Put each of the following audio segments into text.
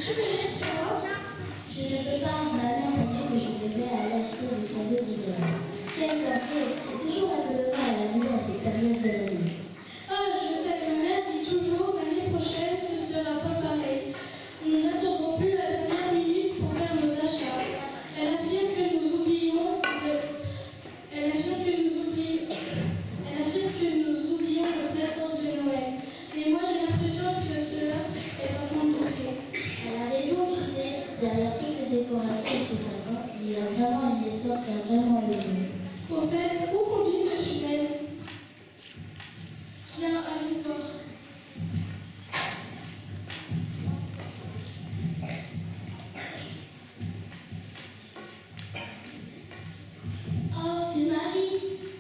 peux venir chez moi? Je ne peux pas. Ma mère m'a dit que je devais aller acheter des cadeaux d'hiver. Quelle surprise! C'est toujours la colonne à la maison à cette période de l'année. Oh, je sais, ma mère dit toujours l'année prochaine ce sera pas pareil. Nous n'attendrons plus la dernière minute pour faire nos achats. Elle affirme que nous oublions le vrai sens de Noël. Mais moi j'ai l'impression que cela est un conte de fées. Elle a raison, tu sais, derrière toutes ces décorations et ces sapins, il y a vraiment une histoire qui a vraiment lieu. Au fait, où conduit ce tunnel? Viens, allons voir. Oh, c'est Marie.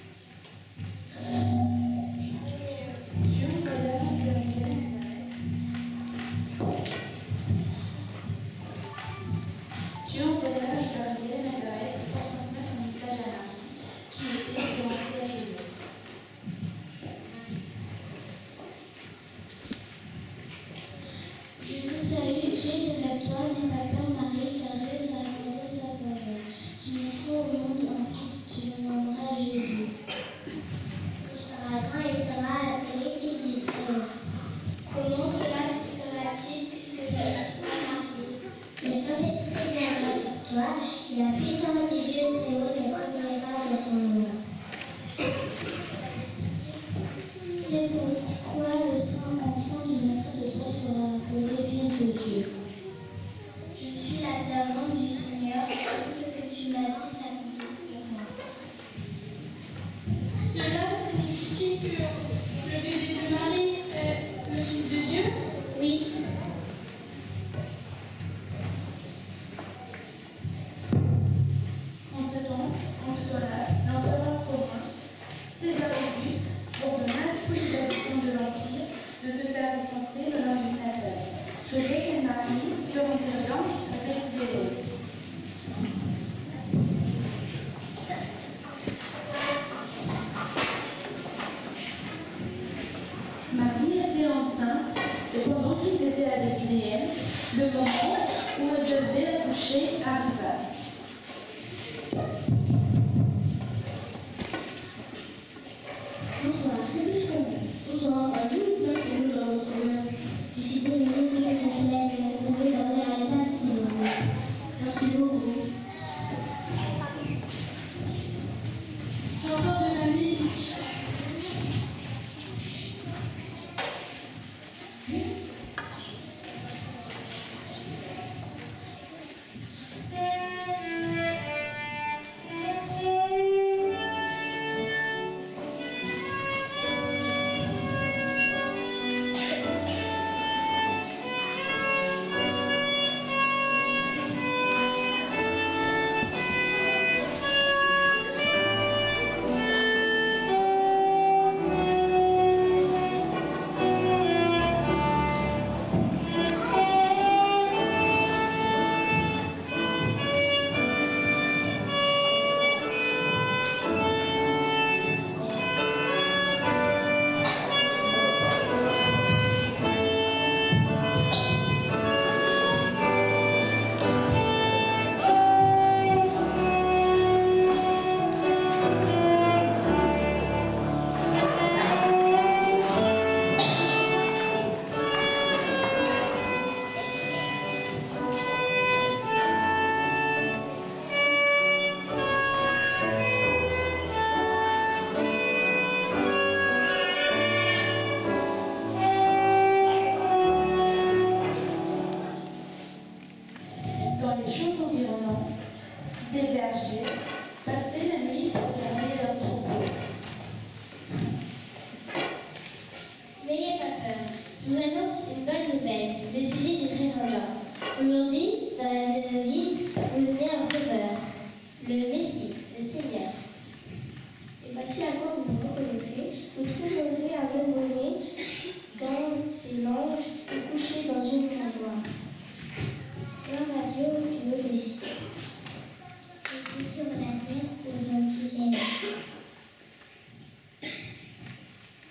Tu es en voyage vers Nazareth pour transmettre un message à Marie, qui était fiancée à Joseph. Je te salue, Dieu est avec toi, n'aie pas peur Marie, car Dieu t'a accordé sa faveur. Tu mettras au monde un fils, tu le nommeras Jésus. Il sera grand et sera appelé fils du Très-Haut. Comment cela se fera-t-il puisque je ne suis pas mariée? Le Saint-Esprit viendra sur toi, et la puissance du Dieu Très-Haut te couvrira de son nom. C'est pourquoi le saint enfant qui naîtra de toi sera appelé fils de Dieu. Je suis la servante du Seigneur, tout ce que tu m'as dit s'accomplisse pour moi. Cela signifie-t-il que le bébé de Marie est le fils de Dieu? Oui. En ce temps-là, l'empereur romain, César Auguste, ordonna à tous les habitants de l'Empire de se faire recenser le nom du Nazaire. Joseph et Marie se rendirent donc avec Hérode. Marie était enceinte et pendant qu'ils étaient avec Léem, le moment où elle devait accoucher arriva. Bonsoir, que puis-je pour vous? Bonsoir, avez-vous une place pour nous dans votre auberge? Je suis désolée, vous pouvez dormir à l'étage si vous voulez. Merci beaucoup. J'entends de la musique. Dans les champs environnants, des bergers passaient la nuit pour garder leurs troupeaux. N'ayez pas peur, je vous annonce une bonne nouvelle. Le sujet est très urgent. Aujourd'hui, dans la ville, vous venez un sauveur, le Messie, le Seigneur. Et voici à quoi vous me reconnaissez. Vous trouverez un nouveau-né dans ses langes et couché dans une mangeoire. Gloire à Dieu qui le Messie. Et sur la terre aux hommes qui l'aiment.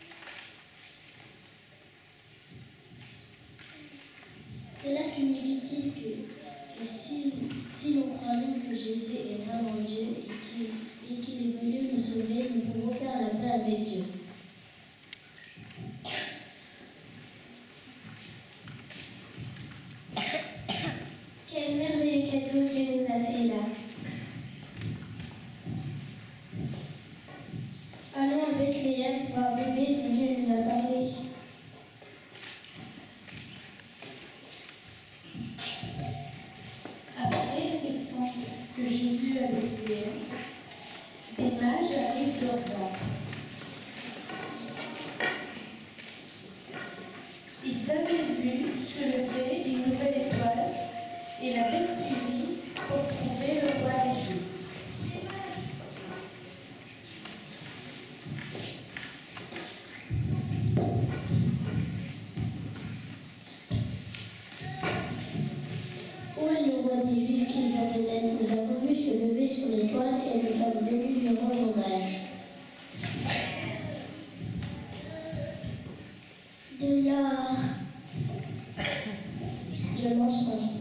Cela signifie ainsi que si nous croyons que Jésus est vraiment Dieu et qu'il est venu nous sauver, nous pouvons faire la paix avec Dieu. Quel merveilleux cadeau Dieu nous a fait là. Allons à Bethléem voir bébé dont Dieu nous a parlé. Après la naissance de Jésus à Bethléem, des mages arrivent d'Orient. Ils avaient vu se lever une nouvelle étoile et l'avaient suivie pour trouver le roi des Juifs. Où est le roi des Juifs qui vient de naître? Nous avons vu se lever sur l'étoile et nous sommes venus lui rendre hommage. De l'or. De l'encens.